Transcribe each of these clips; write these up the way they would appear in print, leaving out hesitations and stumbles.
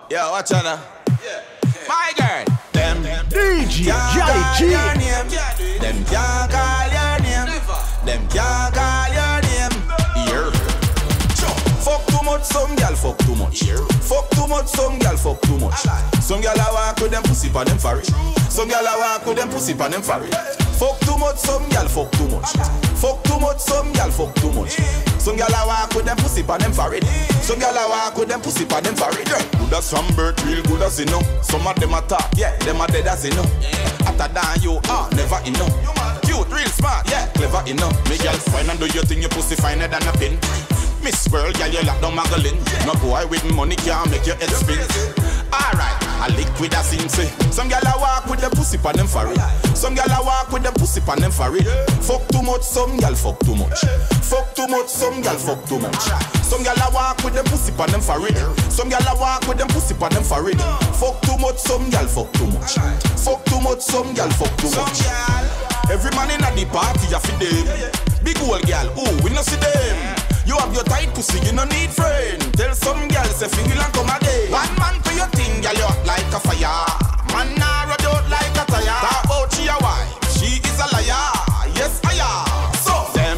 Yeah, watch out now. My girl. Them DJ Jolly G. Them can't call your name. Them can't call your name. Here. Fuck too much, some girl fuck too much. Fuck too much, some girl fuck too much. Some girl a walk with them pussy pa them for it. Some girl a walk with them pussy pa them for it. Fuck too much, some girl fuck too much. Fuck too much, some girl fuck too much. Some girl a walk with them pussy pa them for it. Some girl a walk with them pussy pa them for it. Good as from birth, real good as you know. Some of them a talk, yeah, them a dead as you know. After that you are never enough. Cute, real smart, yeah, clever enough. Me girl fine and do your thing, your pussy finer than a pin. Miss World, girl, you lock down Magdalene. No boy with money can't make your head spin. Alright, I liquid as in say. Some girl a walk with the pussy pa them for it. Some girl a walk with the pussy pa them for it. Fuck too much, some girl fuck too much. Fuck too much, some girl fuck too much. Some girl a walk with the pussy pa them for it. Some girl a walk with them pussy pa them for it. Fuck too much, some girl fuck too much. Fuck too much, some girl fuck too much. Every man in the party a fi them. Big old girl, ooh, we no see them. You have your tight pussy, you no need friend. Tell some girls if you will and come a day. One man to your thing, girl, you hot like a fire. Man nah run out like a tire. Talk about she a wife, she is a liar. Yes, I am. So them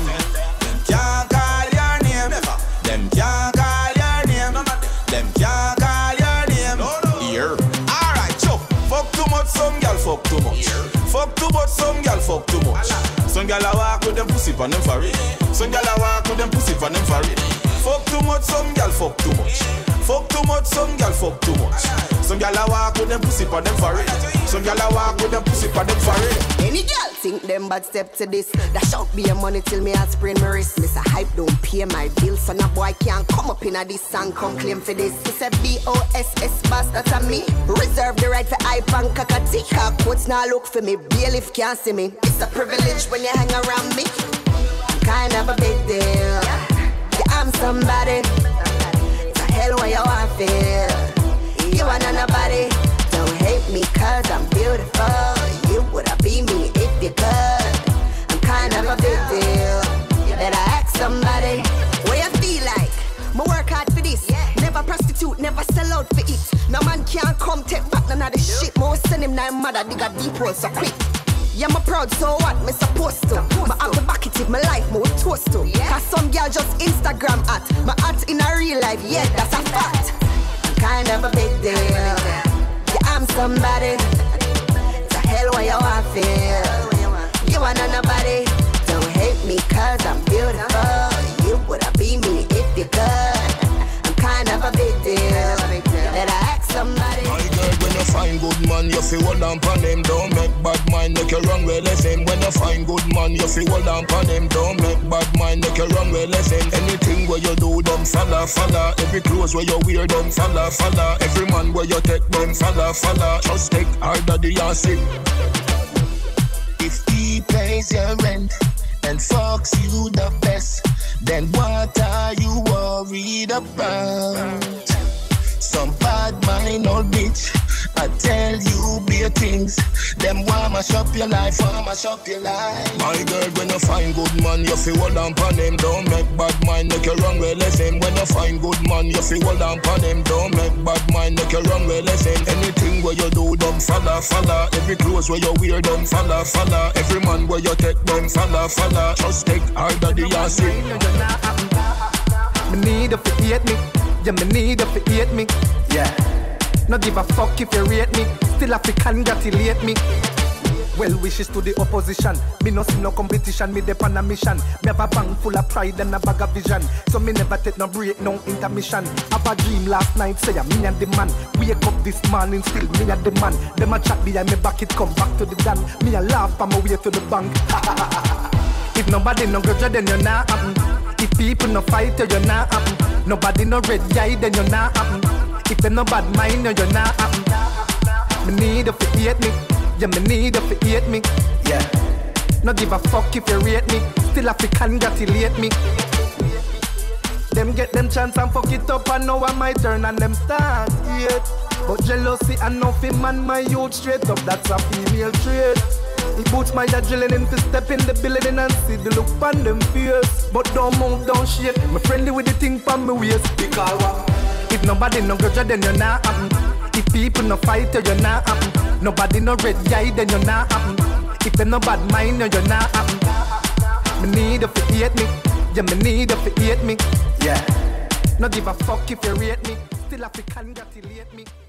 can't call your name. Them can't call your name. Them can't call your name. Here. Alright, so fuck too much, some girl fuck too much. Fuck too much, some girl fuck too much. Some girl a walk with them pussy pa them for it. Some girl a walk with them pussy pa them for it. Fuck too much, some girl fuck too much. Fuck too much, some girl fuck too much. Some girl a walk with them pussy pa them for it. Some girl a walk with them pussy pa them for it. Any girl think them bad step to this. Dash out be a money till me a sprain my wrist. Miss a hype don't pay my bills, so no boy can't come up in a this and come claim for this. It's a BOSS boss, that's a me. Reserve the right for hype and cockatee. Cockwood's now look for me, bailiff can't see me. It's a privilege when you hang around me. I'm kind of a big deal. Yeah, I'm somebody. It's a hell where you want feel. You are not nobody. Don't hate me cause I'm beautiful. You woulda be me if you could. I'm kind of a big deal. You better ask somebody. What you feel like? Me work hard for this. Never prostitute, never sell out for it. No man can't come take back none of this shit. More send him now mother, dig a deep hole so quick. Yeah, I'm proud, so what? Me supposed to. I have to back it with my life, me with toast to. Cause some girl just Instagram at. My at in a real life, yeah, that's a fact. I'm kind of a big deal. Yeah, I'm somebody. It's a hell where you want feel. You are not nobody. Don't hate me cause I'm beautiful. You woulda be me if you could. I'm kind of a big deal. Better ask somebody. My girl, when you find good man, you feel hold on pon them. Don't make bad mind, make you wrong with listen. When you find good man, you feel hold on pon them. Don't make bad mind, make you wrong with listen. Anything where you do, them follow. Every clothes where you wear, them follow. Every man where you take, them follow. Just take harder the acid. If he pays your rent and fucks you the best, then what are you worried about? Some bad mind old bitch, I tell you bare things. Them want mash up your life, My girl, when you find good man, you feel hold on pon them. Don't make bad mind, make you wrong with listen. When you find good man, you feel hold on pon them. Don't make bad mind, make you wrong with listen. Anything where you do, them follow. Every clothes where you wear, them follow. Every man where you take, them follow. Just take harder the acid. Me need if you hate me. Yeah, me need if you hate me. Yeah. No give a fuck if you rate me. Still have to congratulate me. Well wishes to the opposition. Me no see no competition, me dep on a mission. Me have a bank full of pride and a bag of vision. So me never take no break, no intermission. Have a dream last night, say me and the man. Wake up this morning, still me and the man. Them a chat behind me back, it come back to the dan. Me a laugh on my way to the bank. If nobody no grudge, then you're not happen. If people no fight, you're not happen. Nobody no red guy, then you're not happen. If they no bad mind, you're not happen. Me need if you hate me. Yeah, me need if you hate me. Yeah. No give a fuck if you rate me. Still have to congratulate me. Them get them chance and fuck it up, and now I my turn and them start yet. But jealousy and nothing man my youth straight up, that's a female trait. It boots my adrenaline to step in the building and see the look on them fierce. But don't move, don't shake. Me friendly with the thing from me waist. Because what? If nobody no grudge, then you're not happen. If people no fight, you're not happen. Nobody no red eye, then you're not happen. If they no bad mind, you're not happen. Me need you to hate me. Yeah, me need you to hate me. Yeah. No give a fuck if you rate me. Still have to congratulate me.